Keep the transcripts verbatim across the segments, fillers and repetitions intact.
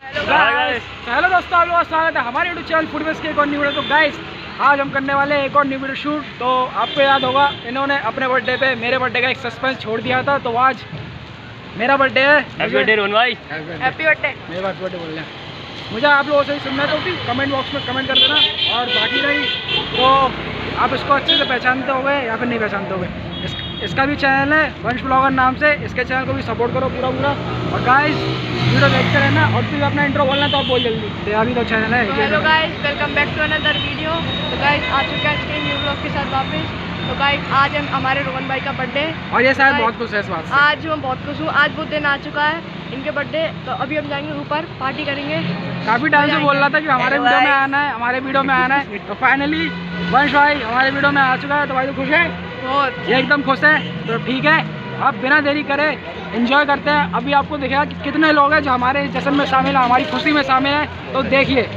Hello दोस्तों, आप लोगों का स्वागत है हमारे यूट्यूब चैनल फूड बेस के एक और न्यू वीडियो। तो गाइस, आज हम करने वाले हैं एक और न्यू वीडियो शूट। तो आपको याद होगा, इन्होंने अपने बर्थडे पे मेरे बर्थडे का एक सस्पेंस छोड़ दिया था। तो आज मेरा बर्थडे है। हैप्पी बर्थडे रोहन भाई। Happy birthday. मेरे बात बर्थडे बोल रहे हैं। मुझे आप लोगों से ही सुनना है तो भी कमेंट बॉक्स में कमेंट कर देना। और बाकी रही तो आप इसको अच्छे से पहचानते होगे या फिर नहीं पहचानते होगे। इस, इसका भी चैनल है वंश ब्लॉगर नाम से। इसके चैनल को भी सपोर्ट करो पूरा पूरा। और गाइस, वीडियो देखते रहना। और फिर अपना इंट्रो बोलना तो आप बोल जल्दी। तो अभी तो चैनल है। Hello guys, welcome back to another video. तो गाइस, आ चुके हैं इसके न्यू ब्लॉग के साथ वापस। तो गाइस, आज हम हमारे रोहन भाई का बर्थडे और ये शायद बहुत खुश है इस बात से। आज मैं बहुत खुश हूँ। आज वो दिन आ चुका है इनके बर्थडे। तो अभी हम जाएंगे ऊपर, पार्टी करेंगे। काफी टाइम से बोल रहा था कि हमारे वीडियो में आना है, हमारे वीडियो में आना है। तो फाइनली वंश भाई हमारे वीडियो में आ चुका है। तो भाई तो खुश है, बहुत ये एकदम खुश है। तो ठीक है, अब बिना देरी करे एंजॉय करते हैं। अभी आपको दिखेगा कि कितने लोग हैं जो हमारे जश्न में शामिल हैं, हमारी खुशी में शामिल हैं। तो देखिए।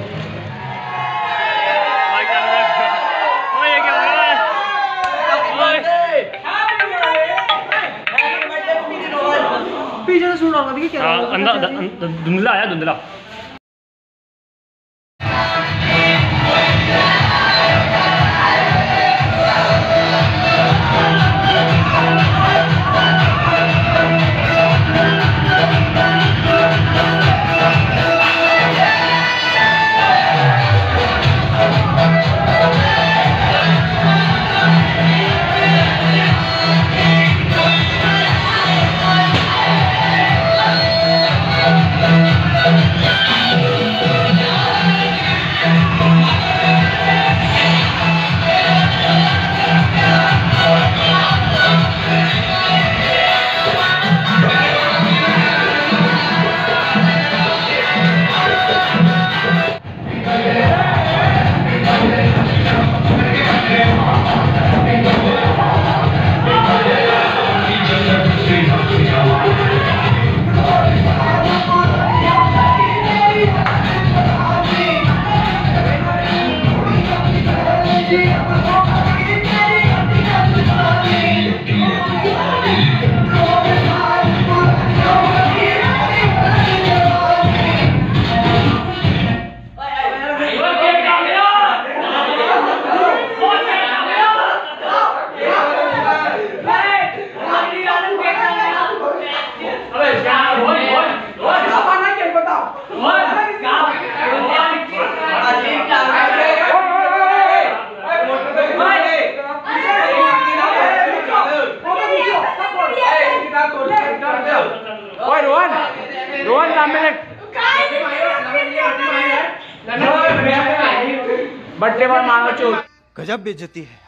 पीछे से सुन रहा होगा, देखिए क्या अंदर धुंधला आया, धुंधला। रोहन सामने बर्थडे पर मांगो चोट। गजब बेइज्जती है।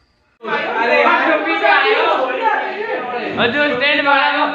जो स्टैंड में आया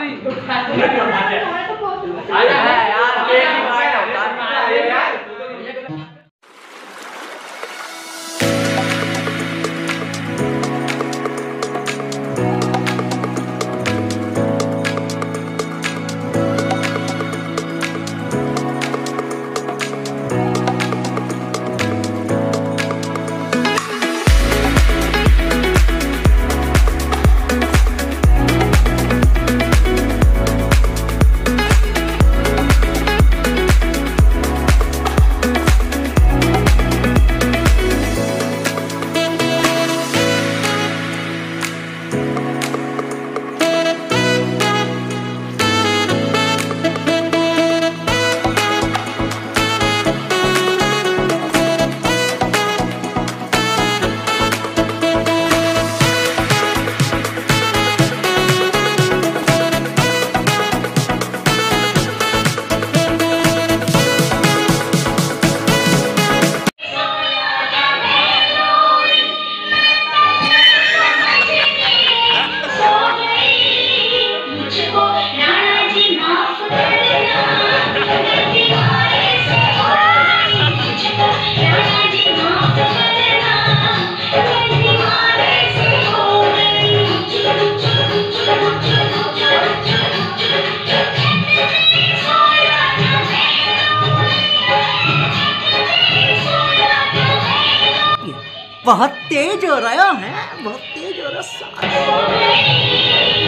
बहुत तेज हो रहा है, बहुत तेज हो रहा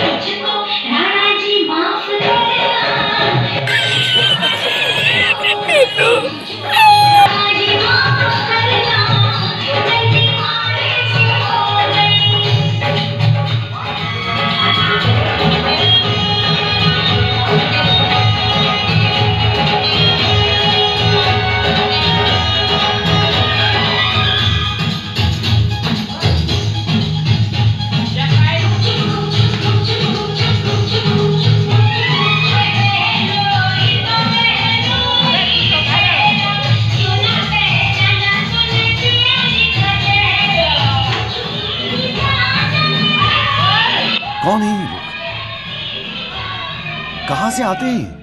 है। कहां से आते हैं?